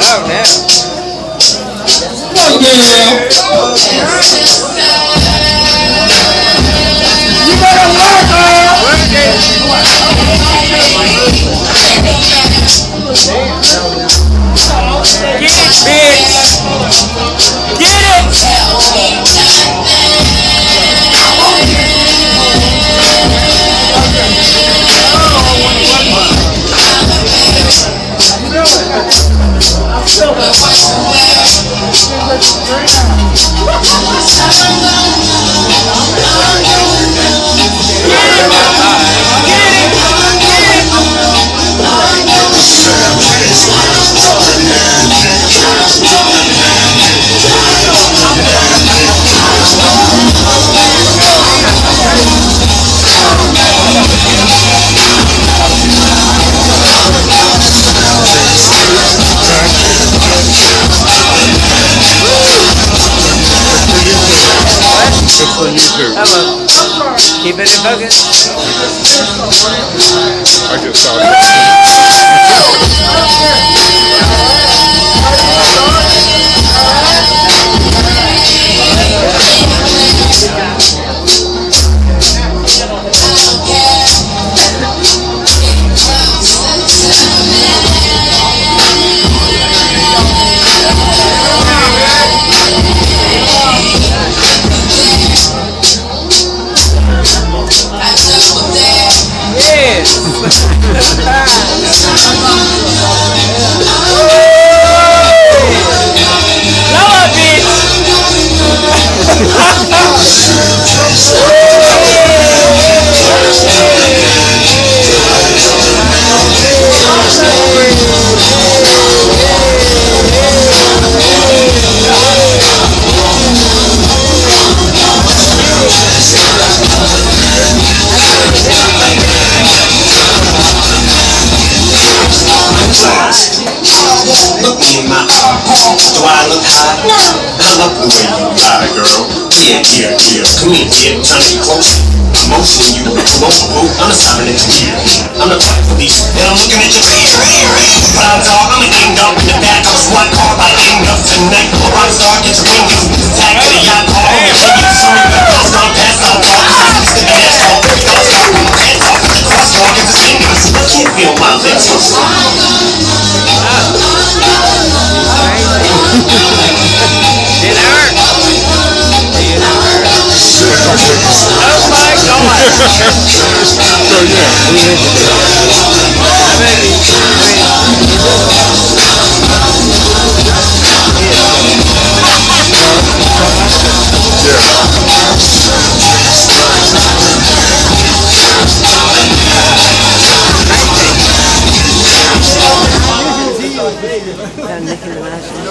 Oh, yeah. You better work, Get it, bitch! Get it! Hello. Keep it in focus. I just saw that. Do I look hot? I love the way you lie, girl. Yeah, come here, kid. Trying to get close. Motion you, promotion, I'm the Simon and Computer. I'm the traffic police, and I'm looking at your face. Proud dog, I'm a ding dong in the back. I was one car by enough tonight. A rock star, get your ring, tag to the yacht car. When you sorry, but girls don't pass out. It's the gas talk, girls talk, can't talk. The crosswalk is the singers. I can't feel my lips. Oh my God! So Nicki Minaj.